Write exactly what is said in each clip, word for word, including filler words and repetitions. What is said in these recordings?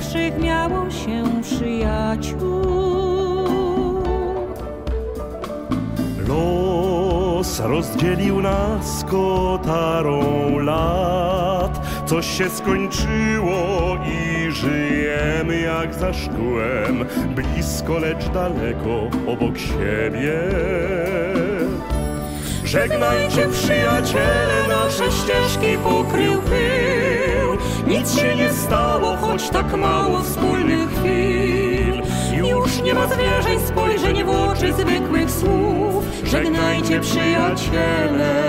pierwszych miało się przyjaciół. Los rozdzielił nas kotarą lat, coś się skończyło i żyjemy jak za szkłem, blisko, lecz daleko obok siebie. Żegnajcie przyjaciele, nasze ścieżki pokrył pył. Nic się nie stało, choć tak mało wspólnych chwil. Już nie ma zwierzeń spojrzeń w oczy, zwykłych słów. Żegnajcie przyjaciele.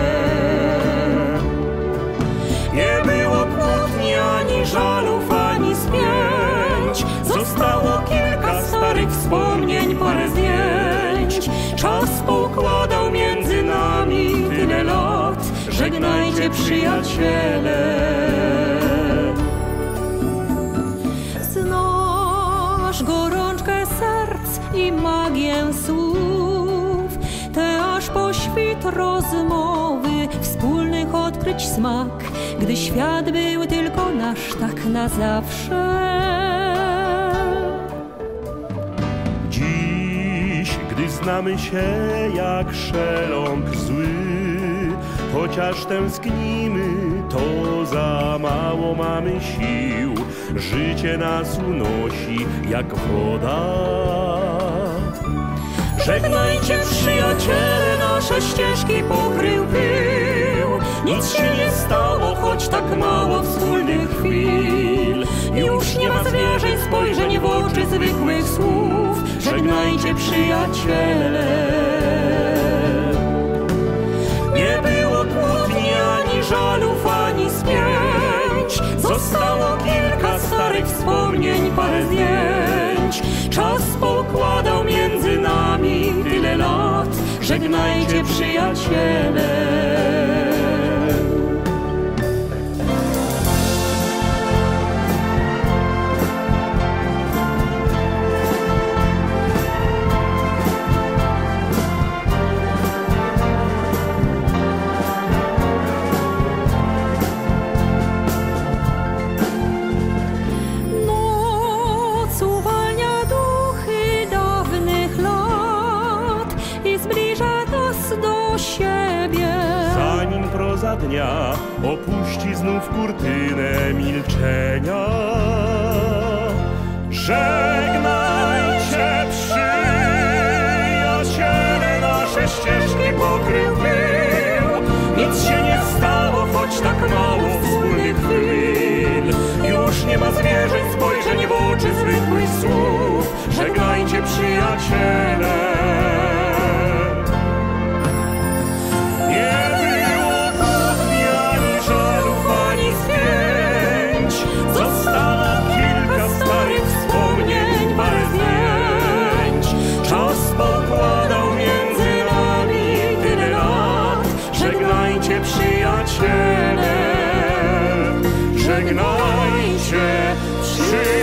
Nie było kłótni, ani żalów, ani spięć. Zostało kilka starych wspomnień, parę zdjęć. Czas poukładał między nami tyle lat. Żegnajcie przyjaciele. Znasz gorączkę serc i magię słów, te aż po świt rozmowy, wspólnych odkryć smak, gdy świat był tylko nasz tak na zawsze. Dziś, gdy znamy się jak szeląg zły, chociaż tęsknimy, to za mało mamy sił. Życie nas unosi jak woda. Żegnajcie przyjaciele, nasze ścieżki pokrył pył. Nic się nie stało, choć tak mało wspólnych chwil. Już nie ma zwierzeń spojrzeń w oczy, zwykłych słów. Żegnajcie przyjaciele. Nie było kłótni, ani żalów, ani spięć. Zostało kilka starych wspomnień, parę zdjęć. Czas poukładał między nami tyle lat. Żegnajcie przyjaciele. Zanim proza dnia opuści znów kurtynę milczenia. Żegnajcie przyjaciele, nasze ścieżki pokrył pył. Nic się nie stało, choć tak mało wspólnych chwil. Już nie ma zwierzeń spojrzeń w oczy, zwykłych słów. Żegnajcie przyjaciele. Żegnajcie przyjaciele.